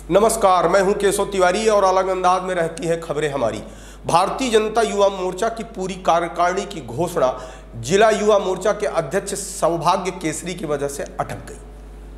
नमस्कार, मैं हूं केशव तिवारी और अलग अंदाज में रहती हैं खबरें हमारी। भारतीय जनता युवा मोर्चा की पूरी कार्यकारिणी की घोषणा जिला युवा मोर्चा के अध्यक्ष सौभाग्य केसरी की वजह से अटक गई।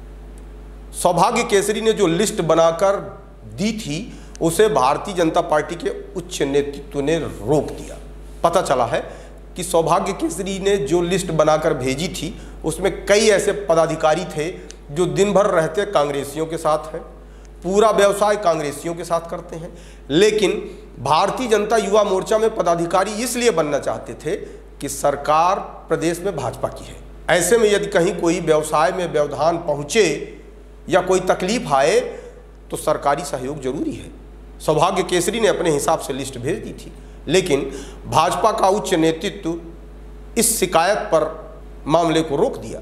सौभाग्य केसरी ने जो लिस्ट बनाकर दी थी उसे भारतीय जनता पार्टी के उच्च नेतृत्व ने रोक दिया। पता चला है कि सौभाग्य केसरी ने जो लिस्ट बनाकर भेजी थी उसमें कई ऐसे पदाधिकारी थे जो दिन भर रहते कांग्रेसियों के साथ हैं, पूरा व्यवसाय कांग्रेसियों के साथ करते हैं। लेकिन भारतीय जनता युवा मोर्चा में पदाधिकारी इसलिए बनना चाहते थे कि सरकार प्रदेश में भाजपा की है। ऐसे में यदि कहीं कोई व्यवसाय में व्यवधान पहुंचे या कोई तकलीफ आए तो सरकारी सहयोग जरूरी है। सौभाग्य केसरी ने अपने हिसाब से लिस्ट भेज दी थी, लेकिन भाजपा का उच्च नेतृत्व इस शिकायत पर मामले को रोक दिया।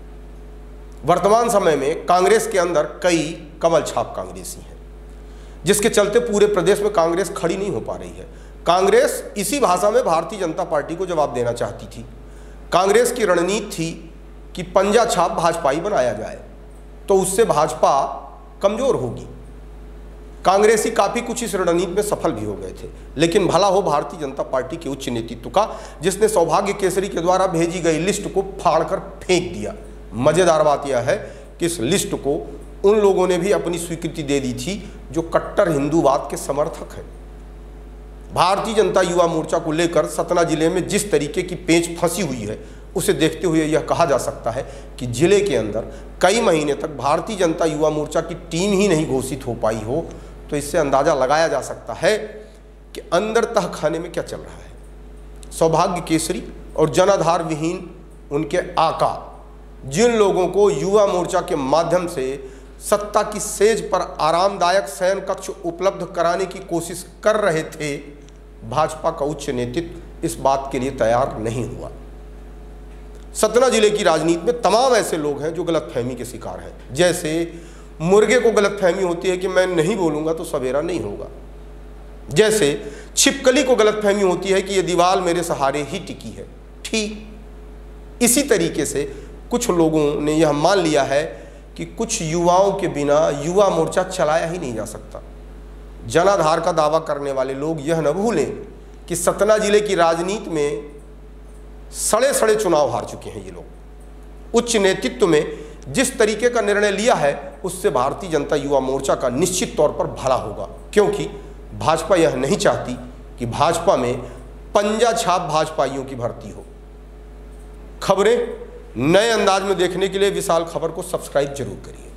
वर्तमान समय में कांग्रेस के अंदर कई कमल छाप कांग्रेसी हैं, जिसके चलते पूरे प्रदेश में कांग्रेस खड़ी नहीं हो पा रही है। कांग्रेस इसी भाषा में भारतीय जनता पार्टी को जवाब देना चाहती थी। कांग्रेस की रणनीति थी कि पंजा छाप भाजपाई बनाया जाए तो उससे भाजपा कमजोर होगी। कांग्रेसी काफी कुछ इस रणनीति में सफल भी हो गए थे, लेकिन भला हो भारतीय जनता पार्टी के उच्च नेतृत्व का, जिसने सौभाग्य केसरी के द्वारा भेजी गई लिस्ट को फाड़कर फेंक दिया। मजेदार बात यह है कि इस लिस्ट को उन लोगों ने भी अपनी स्वीकृति दे दी थी जो कट्टर हिंदूवाद के समर्थक हैं। भारतीय जनता युवा मोर्चा को लेकर सतना जिले में जिस तरीके की पेंच फंसी हुई है उसे देखते हुए यह कहा जा सकता है कि जिले के अंदर कई महीने तक भारतीय जनता युवा मोर्चा की टीम ही नहीं घोषित हो पाई हो, तो इससे अंदाजा लगाया जा सकता है कि अंदर तह खाने में क्या चल रहा है। सौभाग्य केसरी और जनाधार विहीन उनके आका, जिन लोगों को युवा मोर्चा के माध्यम से सत्ता की सेज पर आरामदायक शयन कक्ष उपलब्ध कराने की कोशिश कर रहे थे, भाजपा का उच्च नेतृत्व इस बात के लिए तैयार नहीं हुआ। सतना जिले की राजनीति में तमाम ऐसे लोग हैं जो गलतफहमी के शिकार हैं। जैसे मुर्गे को गलतफहमी होती है कि मैं नहीं बोलूंगा तो सवेरा नहीं होगा। जैसे छिपकली को गलतफहमी होती है कि ये दीवार मेरे सहारे ही टिकी है। ठीक इसी तरीके से कुछ लोगों ने यह मान लिया है कि कुछ युवाओं के बिना युवा मोर्चा चलाया ही नहीं जा सकता। जनाधार का दावा करने वाले लोग यह न भूलें कि सतना जिले की राजनीति में सड़े सड़े चुनाव हार चुके हैं ये लोग। उच्च नेतृत्व में जिस तरीके का निर्णय लिया है उससे भारतीय जनता युवा मोर्चा का निश्चित तौर पर भला होगा, क्योंकि भाजपा यह नहीं चाहती कि भाजपा में पंजा छाप भाजपाइयों की भर्ती हो। खबरें नए अंदाज में देखने के लिए विशाल खबर को सब्सक्राइब जरूर करिए।